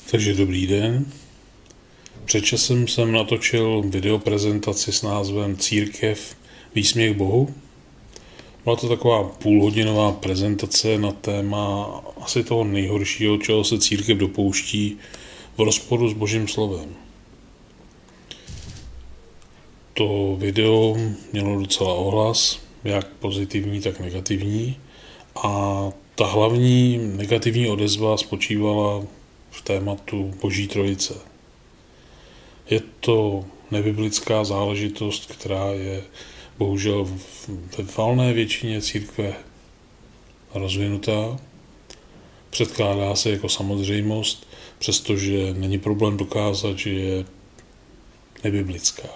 Takže dobrý den. Před časem jsem natočil videoprezentaci s názvem Církev výsměch Bohu. Byla to taková půlhodinová prezentace na téma asi toho nejhoršího, čeho se církev dopouští v rozporu s Božím slovem. To video mělo docela ohlas, jak pozitivní, tak negativní. A ta hlavní negativní odezva spočívala v tématu Boží trojice. Je to nebiblická záležitost, která je bohužel ve valné většině církve rozvinutá. Předkládá se jako samozřejmost, přestože není problém dokázat, že je nebiblická.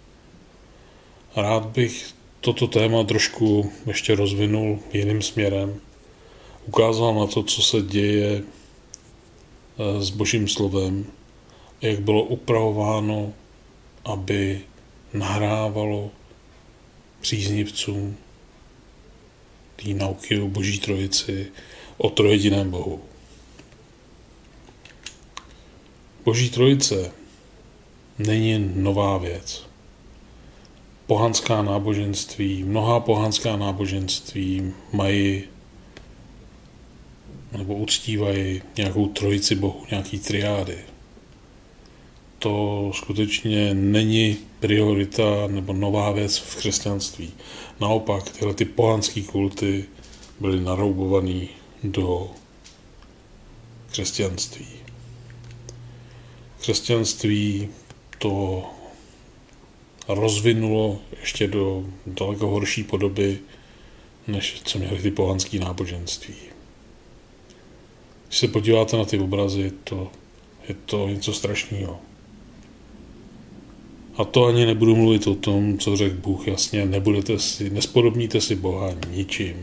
Rád bych toto téma trošku ještě rozvinul jiným směrem. Ukázal na to, co se děje s Božím slovem, jak bylo upravováno, aby nahrávalo příznivcům té nauky o Boží trojici, o trojediném Bohu. Boží trojice není nová věc. Mnohá pohanská náboženství mají nebo uctívají nějakou trojici Bohu, nějaký triády. To skutečně není priorita nebo nová věc v křesťanství. Naopak, tyhle ty pohanské kulty byly naroubované do křesťanství. Křesťanství to rozvinulo ještě do daleko horší podoby, než co měly ty pohanské náboženství. Když se podíváte na ty obrazy, je to něco strašného. A to ani nebudu mluvit o tom, co řekl Bůh jasně, nespodobníte si Boha ničím.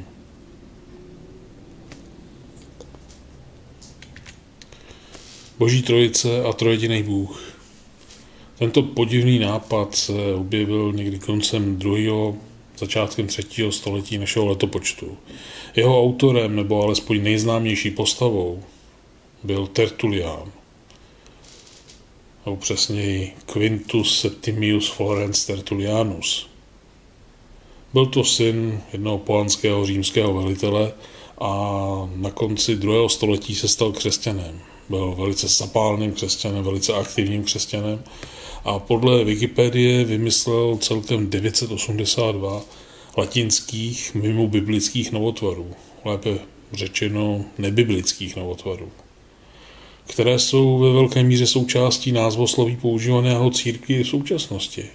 Boží trojice a trojediný Bůh. Tento podivný nápad se objevil někdy koncem 2. začátkem 3. století našeho letopočtu. Jeho autorem, nebo alespoň nejznámější postavou, byl Tertullian, nebo přesněji Quintus Septimius Florens Tertullianus. Byl to syn jednoho pohanského římského velitele a na konci 2. století se stal křesťanem. Byl velice zapálným křesťanem, velice aktivním křesťanem a podle Wikipedie vymyslel celkem 982 latinských mimo biblických novotvarů, lépe řečeno nebiblických novotvarů, které jsou ve velké míře součástí názvosloví používaného církví v současnosti.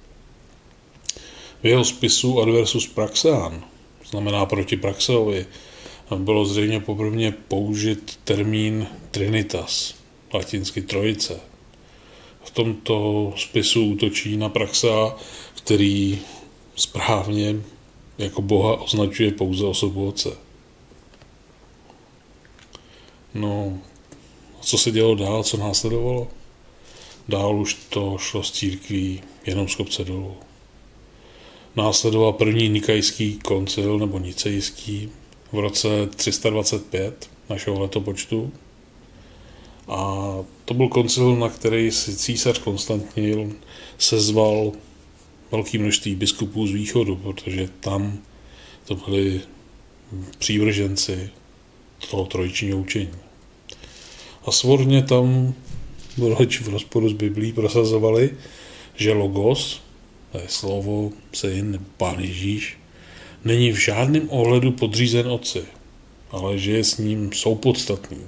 V jeho spisu Adversus Praxean, znamená proti Praxeovi, bylo zřejmě poprvé použit termín Trinitas, latinsky trojice. V tomto spisu útočí na Praxea, který správně jako Boha označuje pouze osobu Otce. No, co se dělo dál, co následovalo? Dál už to šlo z církví jenom z kopce dolů. Následoval první nikajský koncil, nebo nicejský, v roce 325 našeho letopočtu. A to byl koncil, na který si císař Konstantin sezval velké množství biskupů z východu, protože tam to byli přívrženci toho trojičního učení. A svorně tam, v rozporu s Biblí, prosazovali, že Logos, to je slovo, syn, Pán Ježíš, není v žádném ohledu podřízen Otci, ale že je s ním soupodstatný.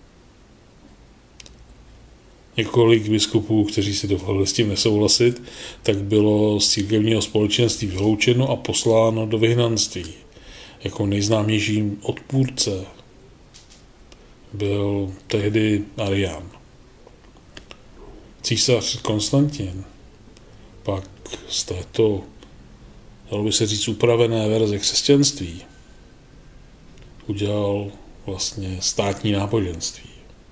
Několik biskupů, kteří si dovolili s tím nesouhlasit, tak bylo z církevního společenství vyloučeno a posláno do vyhnanství. Jako nejznámější odpůrce byl tehdy Arián. Císař Konstantin pak z této, dalo by se říct, upravené verze křesťanství udělal vlastně státní náboženství.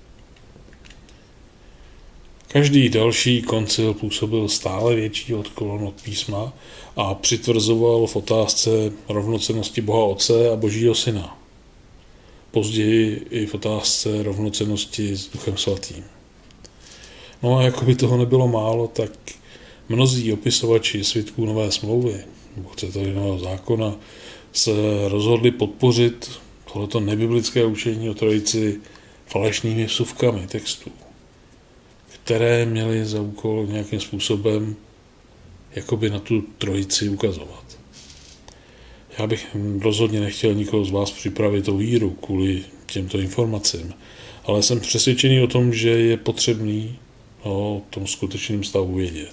Každý další koncil působil stále větší odklon od písma a přitvrzoval v otázce rovnocennosti Boha Otce a Božího Syna. Později i v otázce rovnocennosti s Duchem Svatým. No a jako by toho nebylo málo, tak mnozí opisovači svědků Nové smlouvy, nebo chcete Nového zákona, se rozhodli podpořit tohleto nebiblické učení o trojici falešnými vsuvkami textů, které měly za úkol nějakým způsobem jakoby na tu trojici ukazovat. Já bych rozhodně nechtěl nikoho z vás připravit o víru kvůli těmto informacím, ale jsem přesvědčený o tom, že je potřebný o tom skutečném stavu vědět.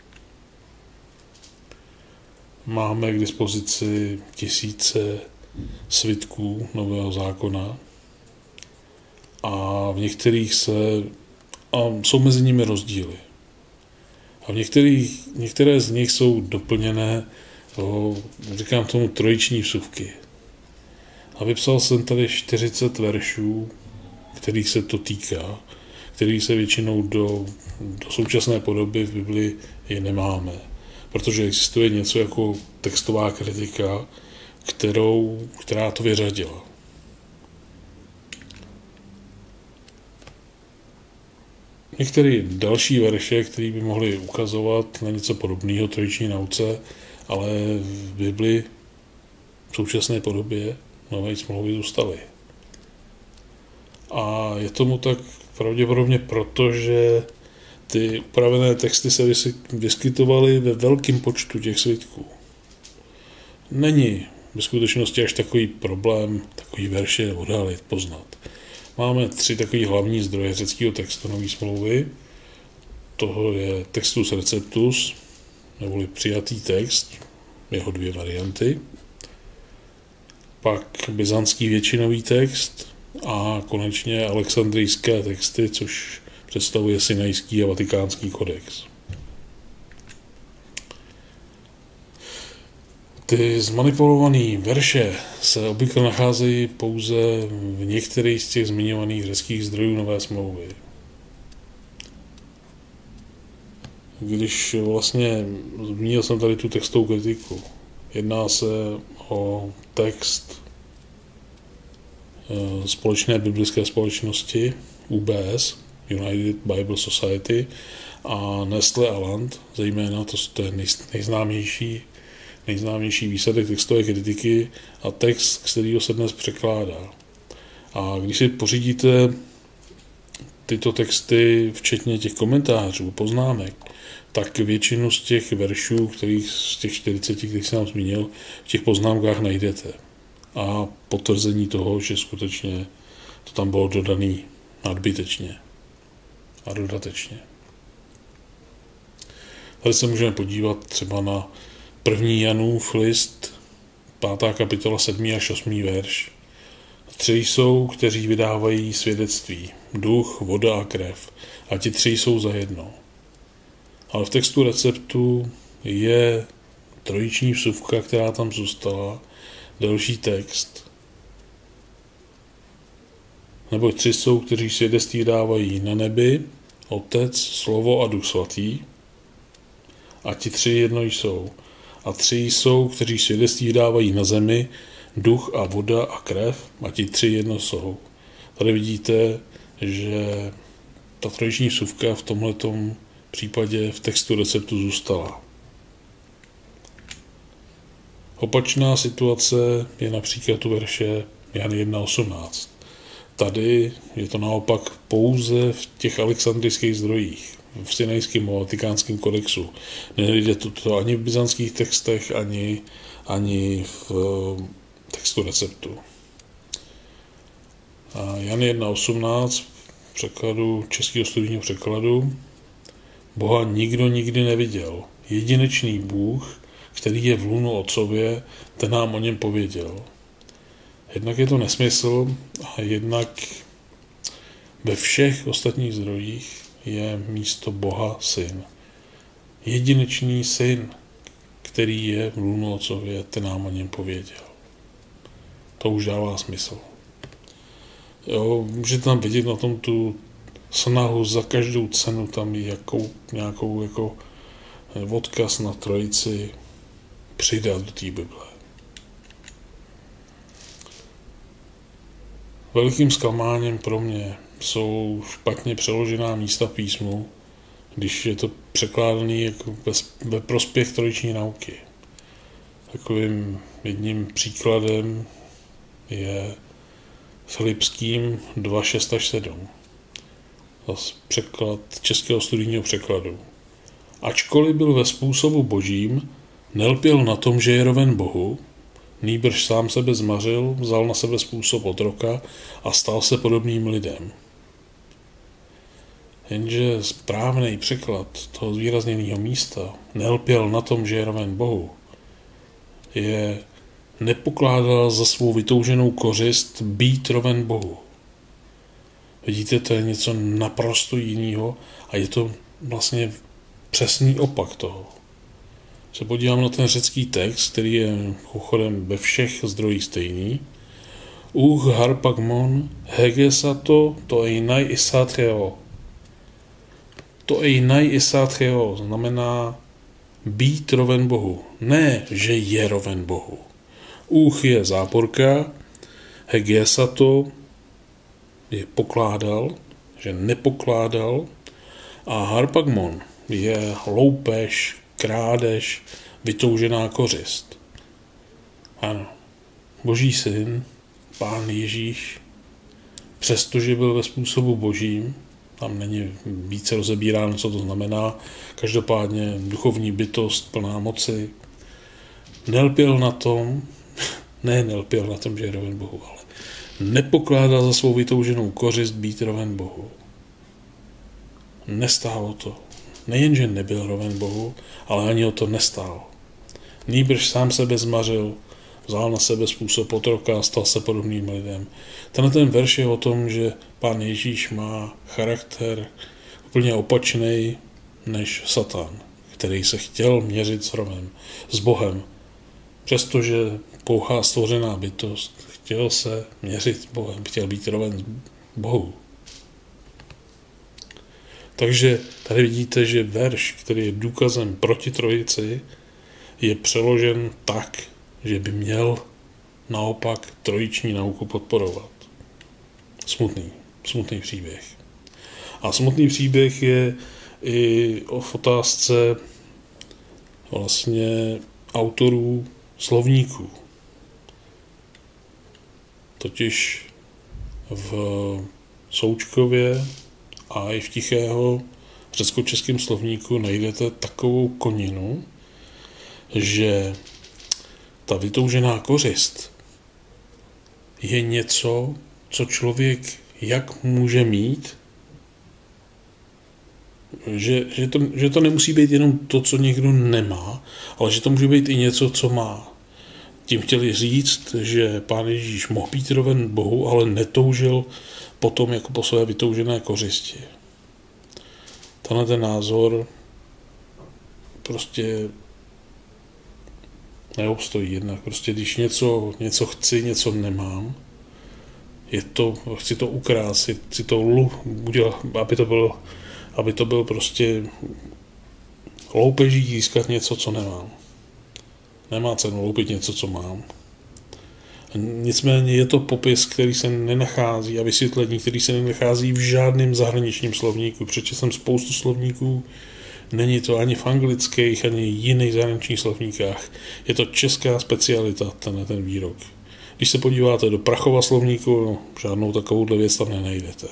Máme k dispozici tisíce svitků Nového zákona a v některých jsou mezi nimi rozdíly. A některé z nich jsou doplněné, říkám tomu, trojiční vsuvky. A vypsal jsem tady 40 veršů, kterých se to týká, kterých se většinou do současné podoby v Biblii nemáme. Protože existuje něco jako textová kritika, která to vyřadila. Některé další verše, které by mohly ukazovat na něco podobného trojiční nauce, ale v Bibli v současné podobě Nové smlouvy zůstaly. A je tomu tak pravděpodobně proto, že ty upravené texty se vyskytovaly ve velkém počtu těch svitků. Není ve skutečnosti až takový problém takový verše odhalit, poznat. Máme 3 takový hlavní zdroje řeckého textu Nové smlouvy. Toho je Textus Receptus, neboli přijatý text, jeho 2 varianty. Pak byzantský většinový text a konečně alexandrijské texty, což představuje Sinajský a Vatikánský kodex. Ty zmanipulované verše se obvykle nacházejí pouze v některých z těch zmiňovaných řeckých zdrojů Nové smlouvy. Když vlastně zmínil jsem tady tu textovou kritiku, jedná se o text Společné biblické společnosti UBS, United Bible Society, a Nestle Aland, zejména to je nejznámější výsledek textové kritiky a text, z kterého se dnes překládá. A když si pořídíte tyto texty, včetně těch komentářů, poznámek, tak většinu z těch veršů, z těch 40, kterých jsem vám zmínil, v těch poznámkách najdete. A potvrzení toho, že skutečně to tam bylo dodané nadbytečně a dodatečně. Tady se můžeme podívat třeba na 1. Janův list, 5. kapitola, 7. až 8. verš. 3 jsou, kteří vydávají svědectví, duch, voda a krev, a ti 3 jsou za jedno. Ale v textu receptu je trojiční vsuvka, která tam zůstala, další text. Nebo 3 jsou, kteří svědectví dávají na nebi, Otec, Slovo a Duch svatý, a ti 3 jedno jsou. A 3 jsou, kteří svědectví dávají na zemi, duch a voda a krev, a ti 3 jedno jsou. Tady vidíte, že ta trojiční vsuvka v tomhletom případě v textu receptu zůstala. Opačná situace je například u verše Jan 1.18. Tady je to naopak pouze v těch alexandrijských zdrojích, v Sinajském a Vatikánském kodexu. Nejde to ani v byzantských textech, ani v textu receptu. A Jan 1.18 v překladu, českého studijního překladu: Boha nikdo nikdy neviděl. Jedinečný Bůh, který je v lůnu Otcově, ten nám o něm pověděl. Jednak je to nesmysl a jednak ve všech ostatních zdrojích je místo Boha Syn. Jedinečný Syn, který je v lůnu Otcově, ten nám o něm pověděl. To už dává smysl. Jo, můžete tam vidět na tom tu snahu za každou cenu tam nějakou jako odkaz na trojici přidat do té Bible. Velikým zklamáním pro mě jsou špatně přeložená místa v písmu, když je to překládaný jako ve prospěch trojiční nauky. Takovým jedním příkladem je Filipským 2, 6 až 7. Zase překlad českého studijního překladu. Ačkoliv byl ve způsobu božím, nelpěl na tom, že je roven Bohu, nýbrž sám sebe zmařil, vzal na sebe způsob otroka a stal se podobným lidem. Jenže správný překlad toho zvýrazněného místa, nelpěl na tom, že je roven Bohu, je nepokládal za svou vytouženou kořist být roven Bohu. Vidíte, to je něco naprosto jiného a je to vlastně přesný opak toho. Se podívám na ten řecký text, který je chodem ve všech zdrojích stejný. Harpagmon hegesato to einai isatreo. To einai isatreo znamená být roven Bohu. Ne, že je roven Bohu. Je záporka, hegesato je pokládal, že nepokládal a harpagmon je loupež, krádež, vytoužená kořist. Ano, Boží syn, Pán Ježíš, přestože byl ve způsobu božím, tam není více rozebíráno, co to znamená, každopádně duchovní bytost, plná moci, nelpěl na tom, že je roven Bohu, ale nepokládal za svou vytouženou kořist být roven Bohu. Nestálo to. Nejenže nebyl roven Bohu, ale ani o to nestál. Nýbrž sám sebe zmařil, vzal na sebe způsob otroka a stal se podobným lidem. Ten verš je o tom, že Pán Ježíš má charakter úplně opačný než Satan, který se chtěl měřit s Bohem. Přestože pouhá stvořená bytost chtěl se měřit s Bohem, chtěl být roven Bohu. Takže tady vidíte, že verš, který je důkazem proti trojici, je přeložen tak, že by měl naopak trojiční nauku podporovat. Smutný příběh. A smutný příběh je i v otázce vlastně autorů slovníků. Totiž v Součkově a i v Tichého řecko-českém slovníku najdete takovou koninu, že ta vytoužená kořist je něco, co člověk jak může mít, že to nemusí být jenom to, co někdo nemá, ale že to může být i něco, co má. Tím chtěli říct, že Pán Ježíš mohl být roven Bohu, ale netoužil potom jako po své vytoužené kořisti. Tenhle ten názor prostě neobstojí jednak. Prostě když něco chci, něco nemám, chci to ukrásit, chci to udělat, aby to byl prostě loupeží získat něco, co nemám. Nemá cenu loupit něco, co mám. Nicméně je to popis, který se nenachází a vysvětlení, který se nenachází v žádném zahraničním slovníku. Přečetl jsem spoustu slovníků, není to ani v anglických, ani jiných zahraničních slovníkách. Je to česká specialita, ten výrok. Když se podíváte do Prachova slovníku, no, žádnou takovouhle věc tam nenajdete.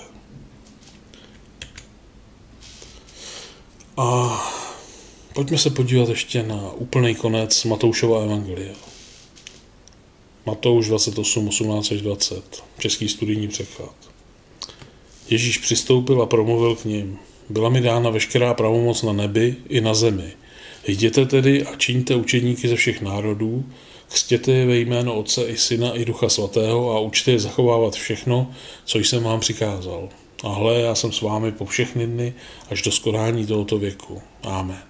A pojďme se podívat ještě na úplný konec Matoušova evangelia. Matouš 28, 18 až 20, český studijní překlad. Ježíš přistoupil a promluvil k nim. Byla mi dána veškerá pravomoc na nebi i na zemi. Jděte tedy a čiňte učedníky ze všech národů, křtěte je ve jméno Otce i Syna i Ducha Svatého a učte je zachovávat všechno, co jsem vám přikázal. A hle, já jsem s vámi po všechny dny až do skonání tohoto věku. Amen.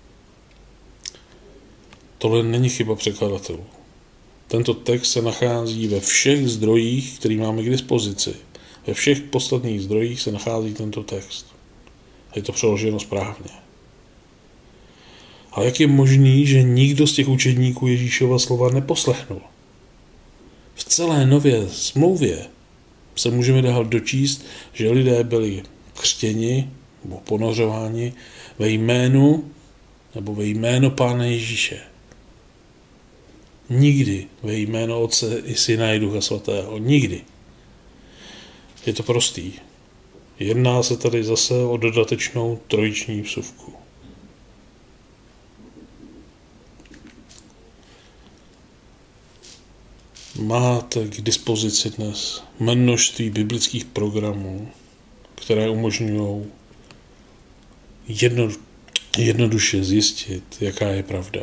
Tohle není chyba překladatelů. Tento text se nachází ve všech zdrojích, který máme k dispozici. Ve všech podstatných zdrojích se nachází tento text. Je to přeloženo správně. A jak je možný, že nikdo z těch učedníků Ježíšova slova neposlechnul? V celé Nové smlouvě se můžeme dál dočíst, že lidé byli křtěni nebo ponořováni ve jménu nebo ve jméno Pána Ježíše. Nikdy ve jméno Otce i Syna i Ducha Svatého. Nikdy. Je to prostý. Jedná se tady zase o dodatečnou trojiční vsuvku. Máte k dispozici dnes množství biblických programů, které umožňují jednoduše zjistit, jaká je pravda.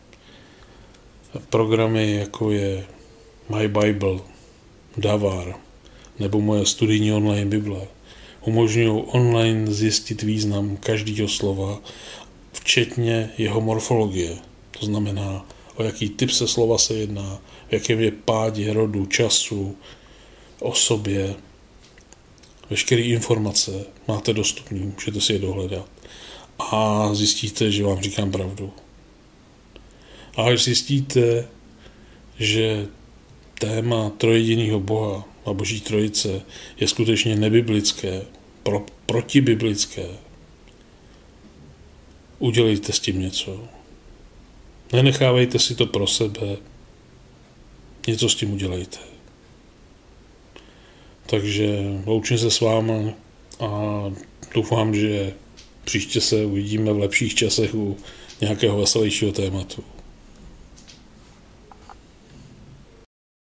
Programy jako je My Bible, Davar nebo moje studijní online Bible umožňují online zjistit význam každého slova, včetně jeho morfologie. To znamená, o jaký typ se slova se jedná, v jakém je pádě, rodu, času, osobě. Veškeré informace máte dostupné, můžete si je dohledat. A zjistíte, že vám říkám pravdu. A až zjistíte, že téma trojjediného Boha a Boží trojice je skutečně nebiblické, protibiblické, udělejte s tím něco. Nenechávejte si to pro sebe, něco s tím udělejte. Takže loučím se s vámi a doufám, že příště se uvidíme v lepších časech u nějakého veselějšího tématu.